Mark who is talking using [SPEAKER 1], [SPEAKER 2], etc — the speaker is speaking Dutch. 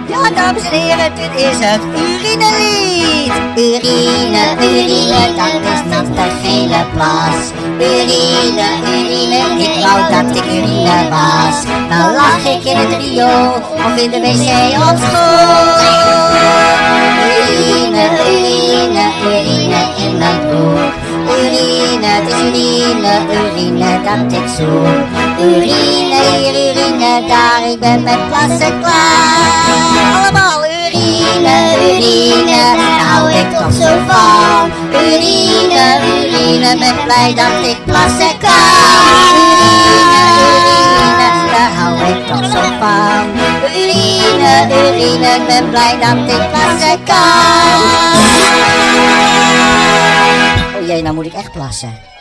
[SPEAKER 1] Ja, dames en heren, dit is het urinelied. Urine, urine, dat is niet de gele plas. Urine, urine, ik wou dat ik urine was. Nou lag ik in het riool of in de wc op school. Urine, urine, urine in mijn broek. Urine, het is urine, urine dat ik zoek. Urine, hier urine, daar, ik ben met plassen klaar. Allemaal urine, urine, daar hou ik toch zo van. Urine, urine, ben blij dat ik plassen kan. Urine, urine, daar hou ik toch zo van. Urine, urine, ben blij dat ik plassen kan. Oh jee, nou moet ik echt plassen.